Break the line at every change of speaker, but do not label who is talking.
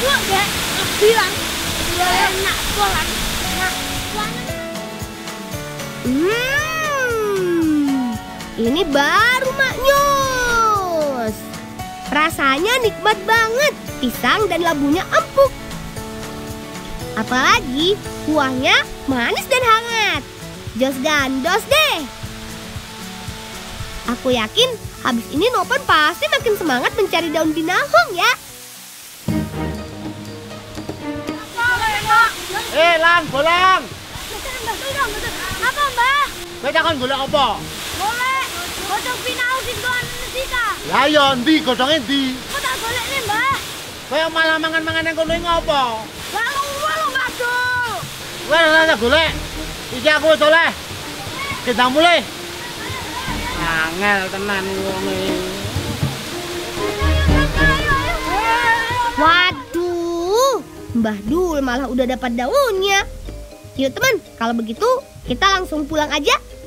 Yuk, Dek. Bilang. Enak banget.
Ini baru maknyus. Rasanya nikmat banget. Pisang dan labunya empuk. Apalagi kuahnya manis dan hangat. Jos gandos deh. Aku yakin habis ini Nopan pasti makin semangat mencari daun pinahong ya.
Lang, bolang.
Apa, Mbah?
Kowe takon golek apa?
Boleh. Godhong pinahong sing doan Sita.
Lah ya ndi godhonge ndi?
Kok tak golek nih, Mbah?
Kowe malah mangan-mangan nang kono ngopo?
Lalu, Mbah.
Kowe ora golek. Iki aku wis oleh. Kita mulai. Angel tenan wong iki.
Waduh, Mbah Dul malah udah dapat daunnya. Yuk teman, kalau begitu kita langsung pulang aja.